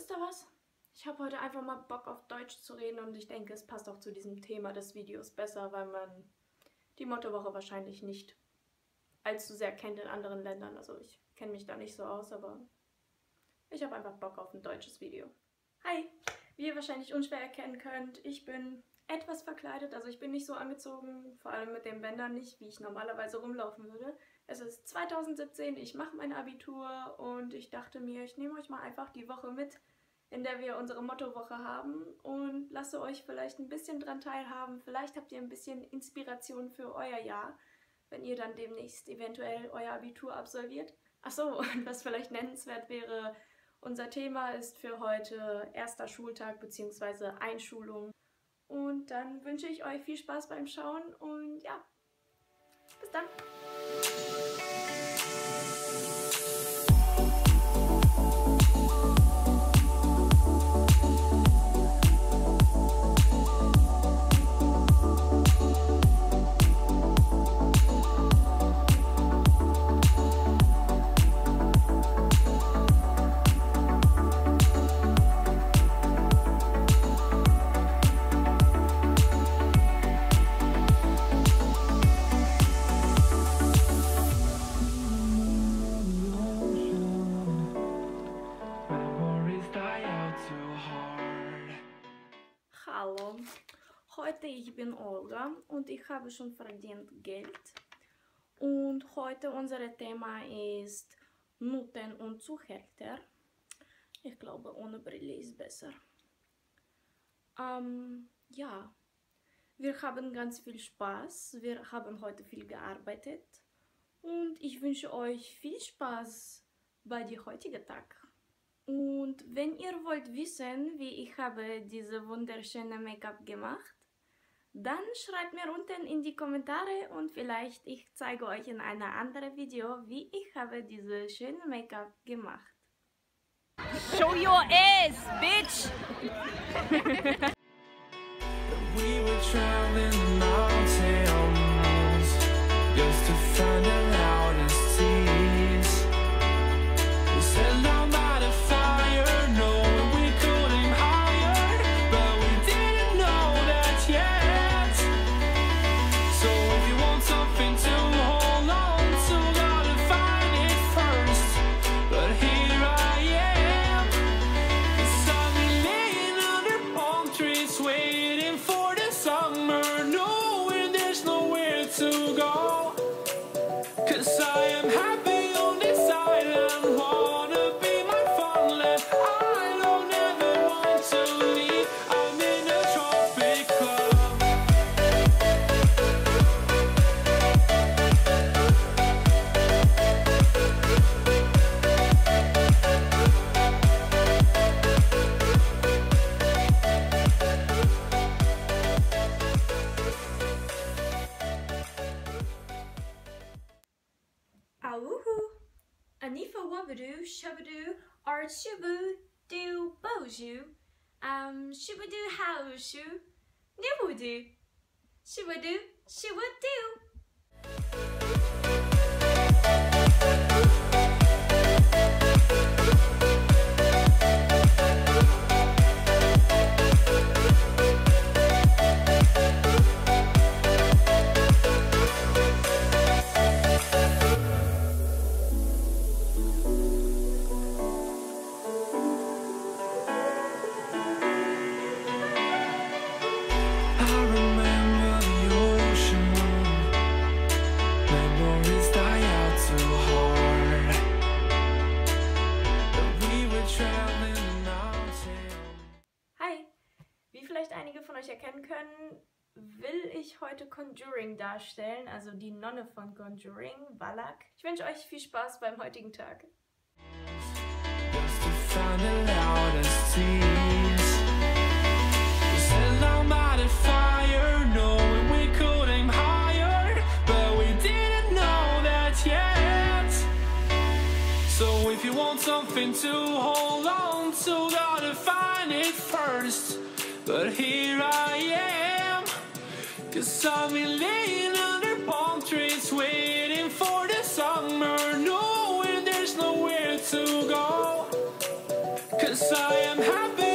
Wisst ihr was? Ich habe heute einfach mal Bock auf Deutsch zu reden und ich denke, es passt auch zu diesem Thema des Videos besser, weil man die Mottowoche wahrscheinlich nicht allzu sehr kennt in anderen Ländern. Also ich kenne mich da nicht so aus, aber ich habe einfach Bock auf ein deutsches Video. Hi! Wie ihr wahrscheinlich unschwer erkennen könnt, ich bin etwas verkleidet, also ich bin nicht so angezogen, vor allem mit den Bändern nicht, wie ich normalerweise rumlaufen würde. Es ist 2017, ich mache mein Abitur und ich dachte mir, ich nehme euch mal einfach die Woche mit, in der wir unsere Mottowoche haben und lasse euch vielleicht ein bisschen dran teilhaben. Vielleicht habt ihr ein bisschen Inspiration für euer Jahr, wenn ihr dann demnächst eventuell euer Abitur absolviert. Achso, und was vielleicht nennenswert wäre, unser Thema ist für heute erster Schultag bzw. Einschulung. Und dann wünsche ich euch viel Spaß beim Schauen und ja, bis dann! Hallo, heute ich bin Olga und ich habe schon verdient Geld. Und heute unser Thema ist Nutten und Zuhälter. Ich glaube, ohne Brille ist besser. Ja, wir haben ganz viel Spaß. Wir haben heute viel gearbeitet. Und ich wünsche euch viel Spaß bei dem heutigen Tag. Und wenn ihr wollt wissen, wie ich habe diese wunderschöne Make-up gemacht, dann schreibt mir unten in die Kommentare und vielleicht ich zeige euch in einem anderen Video, wie ich habe diese schöne Make-up gemacht. Show your ass, bitch! We were traveling the mountains just to find the loudest seas. We said down by the fire, knowing we could aim higher, but we didn't know that yet. So if you want something to hold on to, gotta find it first. But here I am, 'cause I've been laying under palm trees waiting for the summer, knowing there's nowhere to go. 'Cause I am happy on this island, wanna be my farmland. I don't ever want to leave, I'm in a tropic club. Awoohoo! Anifa wabadoo, shabadoo, archiboo, do bojoo, shibadoo howshoo, nibwoodoo, shibadoo, shiwadoo. I remember the ocean, memories die out too hard. But we were traveling the mountains. Hi! Wie vielleicht einige von euch erkennen können, will ich heute Conjuring darstellen, also die Nonne von Conjuring, Valak. Ich wünsche euch viel Spaß beim heutigen Tag. Just to find the loudest seas. We said down by the fire, knowing we could aim higher, but we didn't know that yet. So if you want something to hold on to, gotta find it first. But here I am, 'cause I've been laying under palm trees waiting for the summer, knowing there's nowhere to go. 'Cause I am happy.